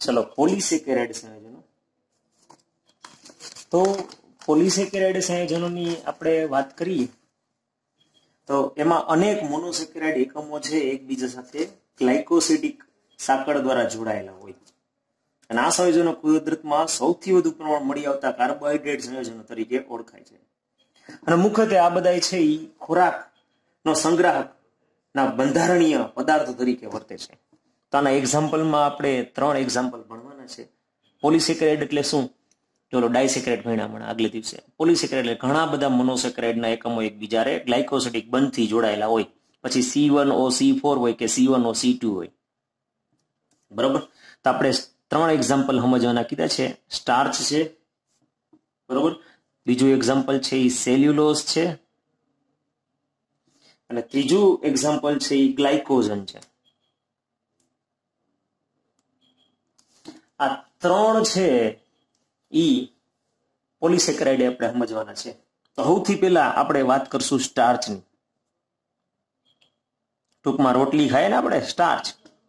ચલો પોલિસેકેરાઇડ સંયોજનો. તો પોલિસેકેરાઇડ સંયોજનોની આપણે વાત કરીએ તો એમાં અનેક મોનોસેકેરાઇડ એકમો છે એકબીજા સાથે ગ્લાયકોસિડિક સાંકળ દ્વારા જોડાયેલા હોય અને આ સંયોજનો કુદરતમાં સૌથી વધુ પ્રમાણ મળી આવતા કાર્બોહાઈડ્રેટ સંયોજનો તરીકે ઓળખાય છે. અને મુખ્યત્વે આ બધા છે એ ખોરાકનો સંગ્રાહકના બંધારણીય પદાર્થો તરીકે વર્તે છે. તો આના એક્ઝામ્પલમાં આપણે 3 એક્ઝામ્પલ ભણવાના છે. પોલિસેકેરાઇડ એટલે શું? ચલો ડાયસેકેરાઇડ ભણ્યા હમણાં આગલે દિવસે. પોલિસેકેરાઇડ એટલે ઘણા બધા મોનોસેકેરાઇડના એકમો એકબીજારે ગ્લાયકોસિડિક બંધથી જોડાયેલા હોય. પછી C1OC4 હોય કે C1OC2 હોય. બરોબર. તો આપણે 3 એક્ઝામ્પલ સમજવાના કીધા છે. સ્ટાર્ચ છે, બરોબર. બીજું એક્ઝામ્પલ છે એ સેલ્યુલોઝ છે અને ત્રીજું એક્ઝામ્પલ છે એ ગ્લાયકોઝન છે. આ 3 છે ઈ પોલિસેકેરાઇડ આપણે સમજવાના છે. તો સૌથી પહેલા આપણે વાત કરશું સ્ટાર્ચની. ટૂંકમાં રોટલી ખાય ને આપણે, સ્ટાર્ચ.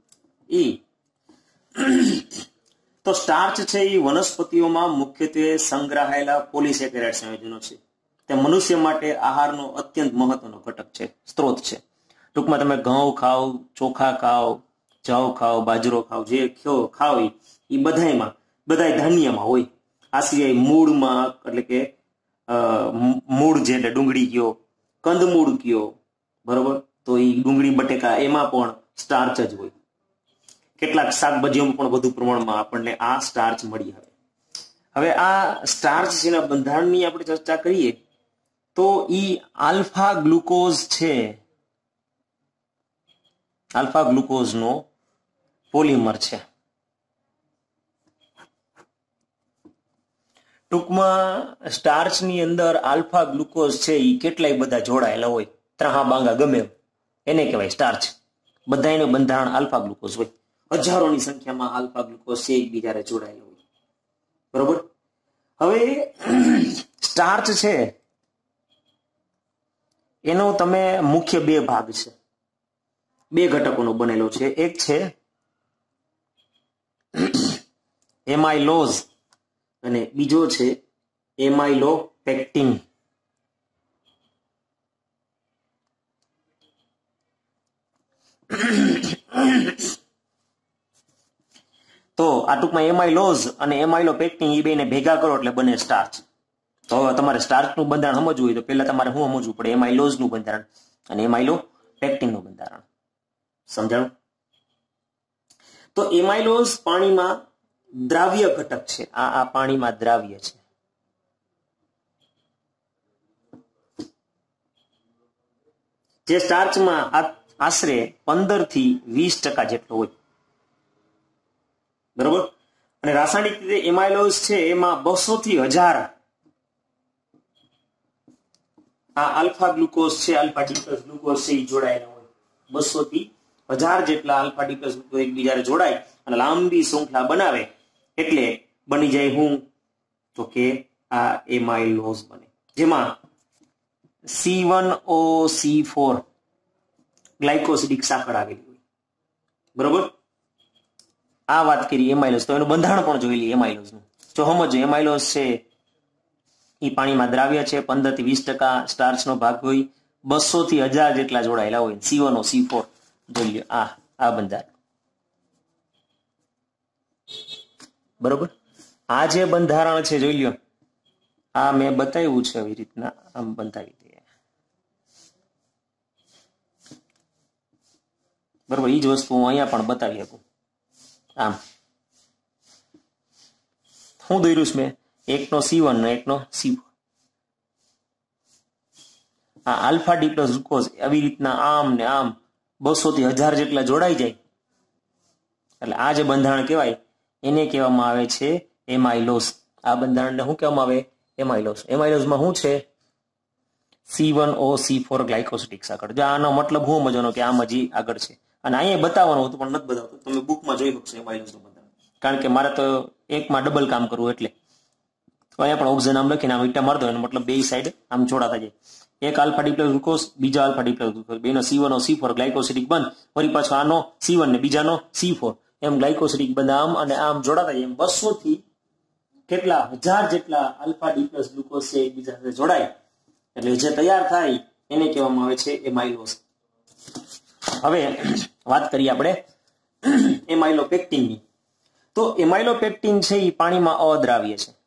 તો સ્ટાર્ચ છે એ વનસ્પતિઓમાં મુખ્યત્વે સંગ્રહાયેલા પોલિસેકેરાઇડ સંયોજનો છે. તે મનુષ્ય માટે આહારનો અત્યંત મહત્વનો ઘટક છે, સ્ત્રોત છે. ટૂંકમાં તમે ઘઉં ખાઓ, ચોખા ખાઓ, જવ ખાઓ, બાજરો ખાઓ, જે ખાઓ એ બધાય ધાન્યમાં હોય. આ સિવાય મૂળમાં, એટલે કે મૂળ જે ડુંગળી કયો, કંદમૂળ કયો, બરોબર, તો એ ડુંગળી બટેકા એમાં પણ સ્ટાર્ચ જ હોય. કેટલાક શાકભાજીઓમાં પણ વધુ પ્રમાણમાં આપણને આ સ્ટાર્ચ મળી આવે. હવે આ સ્ટાર્ચ જેના બંધારણની આપણે ચર્ચા કરીએ તો ઈ આલ્ફા ગ્લુકોઝ છે. આલ્ફા ગ્લુકોઝનો પોલિમર છે. ટૂંકમાં સ્ટાર્ચની અંદર આલ્ફા ગ્લુકોઝ છે એ કેટલાય બધા જોડાયેલા હોય. ત્રાહા બાંગા ગમે એને કહેવાય સ્ટાર્ચ. બધાયનું બંધારણ આલ્ફા ગ્લુકોઝ હોય. હજારોની સંખ્યામાં આલ્ફા ગ્લુકોઝ છે એકબીજારે જોડાયેલા હોય. બરોબર. હવે સ્ટાર્ચ છે એનો તમે મુખ્ય 2 ભાગ છે, 2 ઘટકોનો બનેલો છે. એક છે એમાઇલોઝ અને બીજો છે એમાઇલોપેક્ટિન. તો આ ટૂંકમાં એમાઇલોઝ અને એમાઇલોપેક્ટિન એ બેને ભેગા કરો એટલે બને સ્ટાર્ચ. તો હવે તમારે સ્ટાર્ચનું બંધારણ સમજવું હોય તો પહેલા તમારે શું સમજવું પડે? એમાઇલોઝનું બંધારણ અને એમાઇલોપેક્ટિનનું બંધારણ. સમજાણું? તો એમાઇલોઝ પાણીમાં દ્રાવ્ય ઘટક છે. આ પાણીમાં દ્રાવ્ય છે. જે સ્ટાર્ચમાં આશરે 15 થી 20% જેટલો હોય. બરોબર. અને રાસાયણિક રીતે એમાઇલોઝ છે એમાં 200 થી 1000 આ આલ્ફા ગ્લુકોઝ છે, આલ્ફા ડીપ્લસ ગ્લુકોઝ છે એ જોડાયેલા હોય. 200 થી 1000 જેટલા આલ્ફા ડીપ્લસ ગ્લુકોઝ એકબીજારે જોડાય અને લાંબી શૃંખલા બનાવે એટલે બની જાય હું તો કે આ એમાઇલોઝ બને, જેમાં C1OC4 ગ્લાયકોસિડિક સાંકળ આવેલી હોય. બરોબર. આ વાત કરી એમાઇલોઝ. તો એનું બંધારણ પણ જોઈ લઈએ એમાઇલોઝનું. જો સમજો એમાઇલોઝ છે એ પાણીમાં દ્રાવ્ય છે, 15 થી 20% સ્ટાર્ચનો ભાગ હોય, 200 થી 1000 જેટલા જોડાયેલા હોય. C1OC4 જોઈ લો. આ બંધારણ. બરોબર. આ જે બંધારણ છે જોઈ લો. આ મેં બતાવ્યું છે આવી રીતના, આમ બંધાવી દઈએ. બરોબર. એ જ વસ્તુ હું અહીંયા પણ બતાવી શકું. આમ હું દોર્યું મેં, એકનો C1 ને એકનો C4. આ આલ્ફા ડીપ્લસ ગ્લુકોઝ આવી રીતના આમ ને આમ 200 થી 1000 જેટલા જોડાઈ જાય એટલે આ જે બંધારણ કહેવાય એને કહેવામાં આવે છે એમાઇલોઝ. આ બંધારણને શું કહેવામાં આવે? એમાઇલોઝ. એમાઇલોઝમાં શું છે? C1OC4 ગ્લાયકોસિડિક સાંકળ. જો આનો મતલબ શું સમજવાનો કે આમ હજી આગળ છે. અને અહીંયા બતાવવાનું હતું પણ નથી બતાવતું. તમે બુકમાં જોઈ શકશો એમાઇલોઝનું બંધારણ. કારણ કે મારે તો એકમાં ડબલ કામ કરવું એટલે. તો અહીંયા પણ ઓપ્શન આમ લખીને આમ ઈટા મારતો એનો મતલબ 2 સાઈડ આમ જોડાતા જાય. એક આલ્ફા ડીપ્લસ ગ્લુકોઝ, બીજો આલ્ફા ડીપ્લસ ગ્લુકોઝ, બેનો C1OC4 ગ્લાયકોસિડિક બંધ, વળી પાછો આનો C1 ને બીજાનો C4. એમ ગ્લાયકોસિડિક બંધ આમ અને આમ જોડાતા જાય, એમ 200 થી કેટલા 1000 જેટલા આલ્ફા ડી પ્લસ ગ્લુકોઝ છે એકબીજા સાથે જોડાય એટલે જે તૈયાર થાય એને કહેવામાં આવે છે એમાઇલોઝ. હવે વાત કરીએ આપણે એમાઇલોપેક્ટિનની. તો એમાઇલોપેક્ટિન છે એ પાણીમાં અદ્રાવ્ય છે.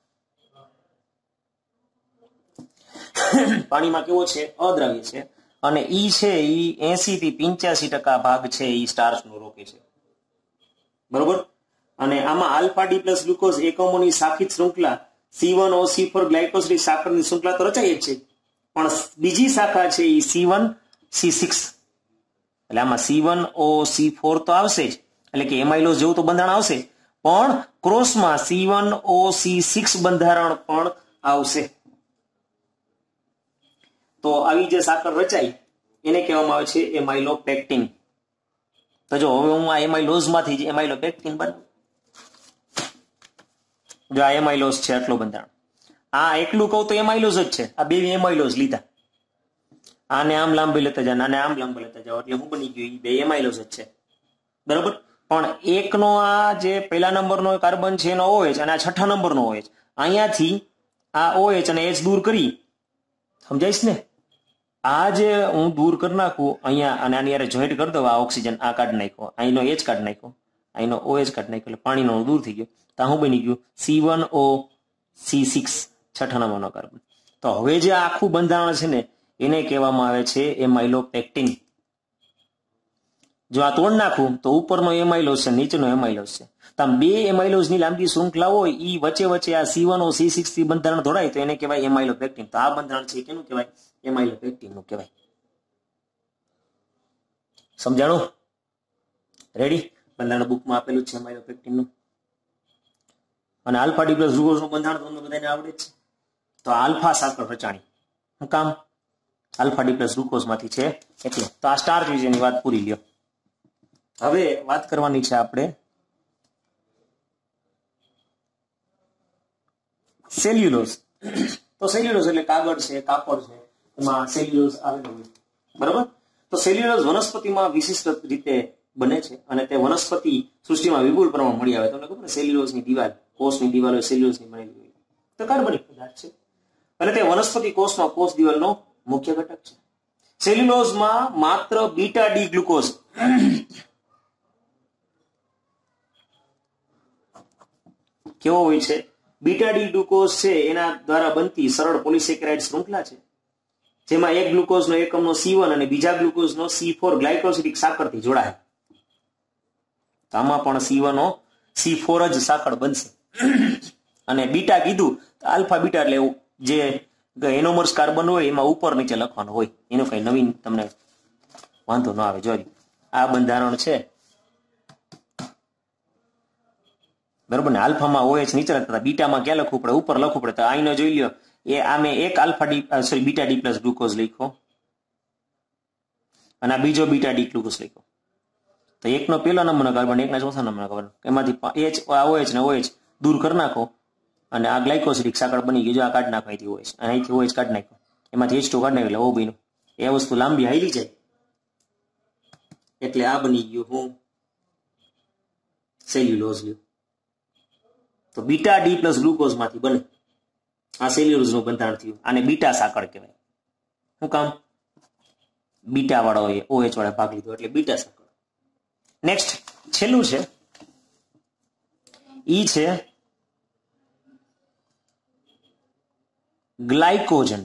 પાણીમાં કેવો છે? અદ્રાવ્ય છે. અને ઈ છે ઈ 80 થી 85% ભાગ છે ઈ સ્ટાર્ચ નો રોકે છે. બરોબર. અને આમાં આલ્ફા ડી પ્લસ ગ્લુકોઝ એકમોની શાખિત શૃંખલા C1OC4 ગ્લાયકોસિડિક સાકરની શૃંખલા તો રચાય જ છે, પણ બીજી શાખા છે ઈ C1C6, એટલે આમાં C1OC4 તો આવશે જ, એટલે કે એમાઇલોઝ જેવું તો બંધારણ આવશે, પણ ક્રોસમાં C1OC6 બંધારણ પણ આવશે. તો આવી જે સાકર રચાય એને કહેવામાં આવે છે એમાઇલોપેક્ટિન. તો જો હવે હું આ એમાઇલોઝ માંથી જ એમાઇલોપેક્ટિન બનાવું. જો આ એમાઇલોઝ છે આટલું બંધારણ, આ એકલું કહું તો એમાઇલોઝ જ છે. આ બે એમાઇલોઝ લીધા, આને આમ લાંબી લેતા જાવ આને આમ લાંબી લેતા જાવ એટલે હું બની ગયું બે એમાઇલોઝ જ છે. બરાબર. પણ એકનો આ જે પહેલા નંબરનો કાર્બન છે એનો OH અને આ છઠ્ઠા નંબરનો OH, અહીંયાથી આ OH અને H દૂર કરી, સમજાઈશ ને? આ જે હું દૂર કરી નાખું અહીંયા અને આની યારે જોઈન્ટ કરી દઉં, આ ઓક્સિજન આ કાઢી નાખ્યો, અહીંનો H કાઢી નાખ્યો, અહીંનો OH કાઢી નાખ્યો, એટલે પાણીનો દૂર થઈ ગયો. તો શું બની ગયું? C1OC6 છઠ્ઠા નંબરનો કાર્બન. તો હવે જે આખું બંધારણ છે ને એને કહેવામાં આવે છે એમાઇલોપેક્ટિન. જો આ તોડ નાખું તો ઉપરનો એમાઇલોઝ છે, નીચેનો એમાઇલોઝ છે. તો આમ બે એમાઇલોઝની લાંબી શૃંખલા હોય ઈ વચ્ચે વચ્ચે આ C1OC6 થી બંધારણ જોડાય તો એને કહેવાય એમાઇલોપેક્ટિન. તો આ બંધારણ છે કેનું કહેવાય? એમાઇલોપેક્ટિન નું કહેવાય. સમજાણું? રેડી? બંધારણ બુકમાં આપેલું છે એમાઇલોપેક્ટિન નું. અને આલ્ફા ડી પ્લસ ગ્લુકોઝ નું બંધારણ તમને બધાને આવડે જ છે. તો આલ્ફા સાકર રચાણી શું કામ? આલ્ફા ડી પ્લસ ગ્લુકોઝ માંથી છે એટલે. તો આ સ્ટાર્ચ વિશેની વાત પૂરી લ્યો. હવે વાત કરવાની છે આપણે સેલ્યુલોઝ. તો સેલ્યુલોઝ એટલે કાગળ છે, કાપડ છે, એમાં સેલ્યુલોઝ આવેલું હોય. બરાબર. તો સેલ્યુલોઝ વનસ્પતિમાં વિશિષ્ટ રીતે બને છે અને તે વનસ્પતિ સૃષ્ટિમાં વિપુલ પ્રમાણમાં મળી આવે. તમને ખબર ને સેલ્યુલોઝની દિવાલ, કોષની દિવાલ હોય સેલ્યુલોઝની બનેલી હોય, તો કાર્બનિક પદાર્થ છે અને તે વનસ્પતિ કોષમાં કોષ દિવાલનો મુખ્ય ઘટક છે. સેલ્યુલોઝમાં માત્ર બીટા ડી ગ્લુકોઝ કેવો હોય છે? બીટા ડી ગ્લુકોઝ છે એના દ્વારા બનતી સરળ પોલિસેકેરાઇડ શૃંખલા છે, જેમાં એક ગ્લુકોઝનો એકમનો C1 અને બીજા ગ્લુકોઝનો C4 ગ્લાયકોસિડિક સાકરથી જોડાય. તો આમાં પણ C1O C4 જ સાકર બનશે. અને બીટા કીધું આલ્ફા બીટા એટલે જે એનોમર્સ કાર્બન હોય એમાં ઉપર નીચે લખવાનું હોય, એનું કઈ નવીન તમને વાંધો ન આવે. જોઈ આ બંધારણ છે બરોબર ને. આલ્ફામાં OH નીચે લખતા, બીટામાં ક્યાં લખવું પડે? ઉપર લખવું પડે. તો આઈનો જોઈ લ્યો, એ આમે એક alpha D sorry beta D plus glucose લખ્યો અને આ બીજો બીટા ડી ગ્લુકોઝ લખ્યો. તો એકનો પહેલો નંબરનો કાર્બન, એકના ચોથા નંબરનો કાર્બન, એમાંથી OH ને OH દૂર કરી નાખો અને આ ગ્લાયકોસિડિક સાકર બની ગઈ. જો આ કાઢી નાખો અહીંથી OH અને અહીંથી OH કાઢી નાખો, એમાંથી H2 કાઢી નાખ્યો એટલે O બન્યું. એ વસ્તુ લાંબી હાલી જાય એટલે આ બની ગયું હું સેલ્યુલોઝ લ્યો. તો બીટા ડી પ્લસ ગ્લુકોઝ માંથી બને આ સેલ્યુલોઝ નું બંધારણ થયું. આને બીટા સાકર કહેવાય. શું કામ? બીટા વાળો OH વાળા ભાગ લીધો એટલે બીટા સાકર. નેક્સ્ટ છેલ્લું છે ઈ છે ગ્લાયકોજન.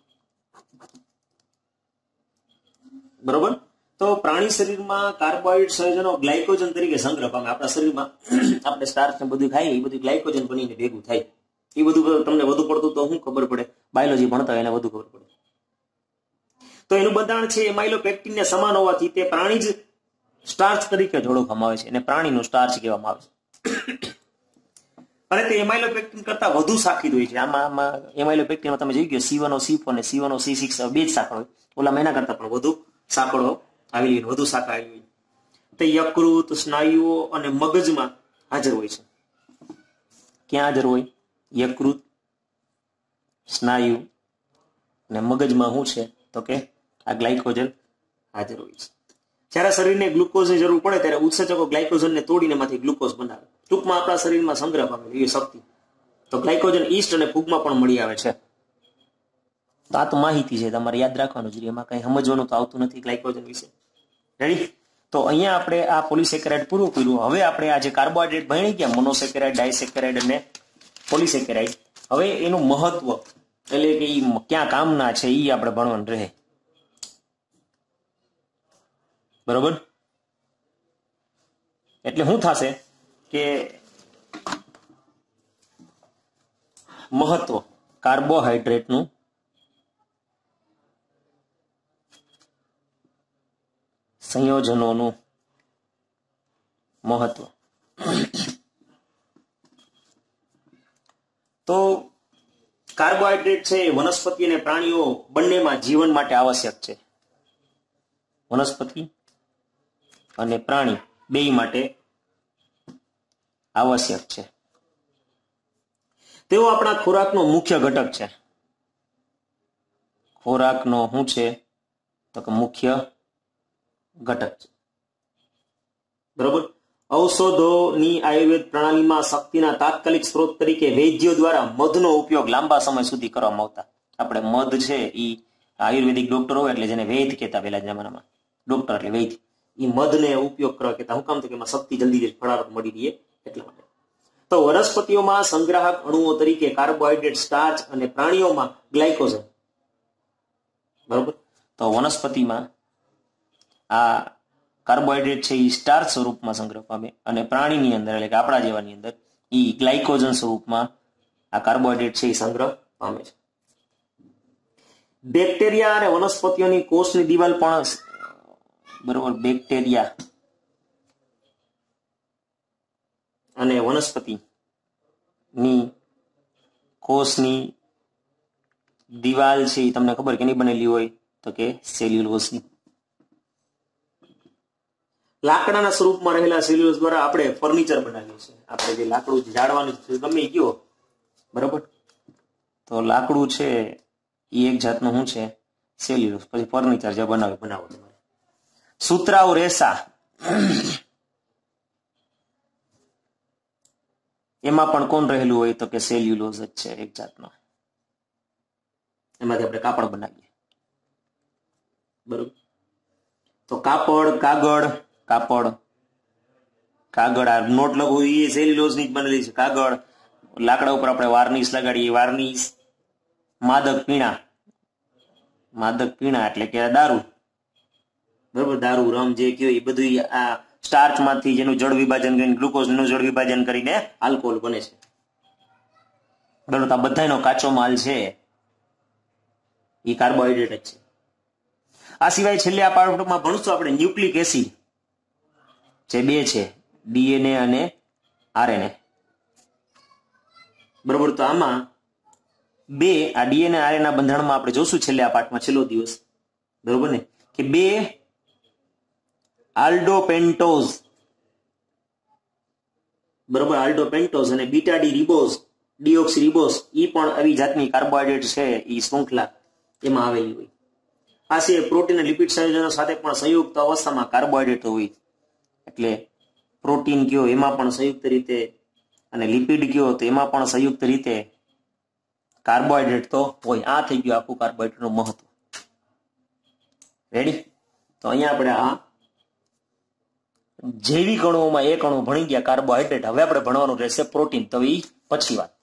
બરોબર. તો પ્રાણી શરીરમાં કાર્બોહાઈડ્રેટ સંયોજનો ગ્લાયકોજન તરીકે સંગ્રહ પામે. આપણા શરીરમાં આપણે સ્ટાર્ચ ને બધું ખાઈએ એ બધું ગ્લાયકોજન બનીને ભેગું થાય. એ બધું તમને વધુ પડતું તો શું ખબર પડે? બાયોલોજી ભણતા હોય એને વધુ ખબર પડે. તો એનું બંધારણ છે એમાઇલોપેક્ટિન ને સમાન હોવાથી તે પ્રાણી જ સ્ટાર્ચ તરીકે ઓળખવામાં આવે છે અને પ્રાણીનું સ્ટાર્ચ કહેવામાં આવે છે. અને તે એમાઇલોપેક્ટિન કરતા વધુ શાખિત હોય છે. આમાં એમાઇલોપેક્ટિનમાં તમે જોઈ ગયો C1OC4 અને C1OC6 બે જ સાંકળ હોય. ઓલામાં એના કરતા પણ વધુ સાંકળો આવેલી, વધુ શાખા આવેલી હોય. તે યકૃત, સ્નાયુઓ અને મગજમાં હાજર હોય છે. ક્યાં હાજર હોય? યકૃત, સ્નાયુ અને મગજમાં શું છે તો કે આ ગ્લાયકોજન હાજર હોય છે. જ્યારે શરીરને ગ્લુકોઝની જરૂર પડે ત્યારે ઉત્સેચકો ગ્લાયકોજનને તોડીને એમાંથી ગ્લુકોઝ બનાવે. ટૂંકમાં આપણા શરીરમાં સંગ્રહ પામેલી એ શક્તિ. તો ગ્લાયકોજન ઈસ્ટ અને ફૂગમાં પણ મળી આવે છે. તો આ તો માહિતી છે, તમારે યાદ રાખવાનું છે, એમાં કઈ સમજવાનું તો આવતું નથી ગ્લાયકોજન વિશે. રેડી? તો અહીંયા આપણે આ પોલિસેકેરાઇડ પૂરું કર્યું. હવે આપણે આ જે કાર્બોહાઈડ્રેટ ભણી ગયા, મોનોસેકેરાઇડ, ડાયસેકેરાઇડ અને પોલિસેકેરાઇડ, હવે એનું મહત્વ એટલે કે ક્યાં કામના છે એ આપણે ભણવાનું રહે. બરોબર? એટલે શું થશે કે મહત્વ કાર્બોહાઈડ્રેટનું સંયોજનોનું મહત્વ. તો કાર્બોહાઈડ્રેટ છે વનસ્પતિ અને પ્રાણીઓ બંનેમાં જીવન માટે આવશ્યક છે. વનસ્પતિ અને પ્રાણી બેય માટે આવશ્યક છે. તેઓ આપણા ખોરાકનો મુખ્ય ઘટક છે. ખોરાકનો શું છે તો કે મુખ્ય ઘટક છે. બરોબર? ઔષધોની આયુર્વેદ પ્રણાલીમાં શક્તિના તાત્કાલિક સ્ત્રોત તરીકે વૈદ્યો દ્વારા મધનો ઉપયોગ લાંબા સમય સુધી કરવામાં આવતા. આપણે મધ છે એ આયુર્વેદિક ડોક્ટરો એટલે જેને વૈદ કહેતા પહેલા જમાનામાં, ડોક્ટર એટલે વૈદ, એ મધને ઉપયોગ કરવા કહેતા. હું કામ તો કે એમાં શક્તિ જલ્દી ફળાર મળી રહે એટલા માટે. તો વનસ્પતિઓમાં સંગ્રાહક અણુઓ તરીકે કાર્બોહાઈડ્રેટ, સ્ટાર્ચ અને પ્રાણીઓમાં ગ્લાયકોજન. બરોબર? તો વનસ્પતિમાં આ કાર્બોહાઈડ્રેટ છે એ સ્ટાર્ચ સ્વરૂપમાં સંગ્રહ પામે અને પ્રાણીની અંદર એટલે કે આપણા જેવાની અંદર એ ગ્લાયકોજન સ્વરૂપમાં આ કાર્બોહાઈડ્રેટ છે એ સંગ્રહ પામે છે. બેક્ટેરિયા અને વનસ્પતિઓની કોષની દિવાલ પણ બરોબર, બેક્ટેરિયા અને વનસ્પતિની કોષની દિવાલ છે એ તમને ખબર કેની બનેલી હોય તો કે સેલ્યુલોઝની. લાકડાના સ્વરૂપમાં રહેલા સેલ્યુલોઝ દ્વારા આપણે ફર્નિચર બનાવીએ છીએ. આપણે જે લાકડું ઝાડવાનું ગમે ગયો, બરોબર, તો લાકડું છે એ એક જાતનું શું છે સેલ્યુલોઝ. પછી ફર્નિચર જે બનાવો તમારે. સૂત્રાઓ રેસા એમાં પણ કોણ રહેલું હોય તો કે સેલ્યુલોઝ જ છે એક જાતનો. એમાંથી આપણે કાપડ બનાવીએ. બરોબર? તો કાગળ આ નોટ લખવું એ સેલ્યુલોઝ ની જ બનેલી છે. કાગળ, લાકડા ઉપર આપણે વાર્નિશ લગાડીએ, વાર્નિશ, માદક પીણા એટલે કે દારૂ. બરોબર? દારૂ, રમ જે કયો એ બધું આ સ્ટાર્ચ માંથી જેનું જળ વિભાજન કરીને ગ્લુકોઝનું જળ વિભાજન કરીને આલ્કોહોલ બને છે. બરોબર? આ બધાનો કાચો માલ છે એ કાર્બોહાઈડ્રેટ જ છે. આ સિવાય છેલ્લે આ પાઠમાં ભણશું આપણે ન્યુક્લિક એસિડ જે બે છે, ડીએનએ અને આરએનએ. બરોબર? તો આમાં બે આ ડીએનએ આરએનએ બંધારણમાં આપણે જોશું છેલ્લે આ પાઠમાં, છેલ્લો દિવસ. બરોબર ને? કે બે આલ્ડોપેન્ટોઝ, બરોબર, આલ્ડોપેન્ટોઝ અને beta D ribose, deoxy ribose એ પણ આવી જાતની કાર્બોહાઈડ્રેટ છે એ શૃંખલા એમાં આવેલી હોય. આ સિવાય પ્રોટીન અને લિપિડ સંયોજનો સાથે પણ સંયુક્ત અવસ્થામાં કાર્બોહાઈડ્રેટ હોય. એટલે પ્રોટીન કયો એમાં પણ સંયુક્ત રીતે અને લિપિડ કયો તો એમાં પણ સંયુક્ત રીતે કાર્બોહાઈડ્રેટ તો હોય. આ થઈ ગયું આખું કાર્બોહાઈડ્રેટનું મહત્વ. રેડી? તો અહીંયા આપણે આ જૈવિક અણુઓમાં એક અણુ ભણી ગયા કાર્બોહાઈડ્રેટ. હવે આપણે ભણવાનું રહેશે પ્રોટીન. તો એ પછી વાત.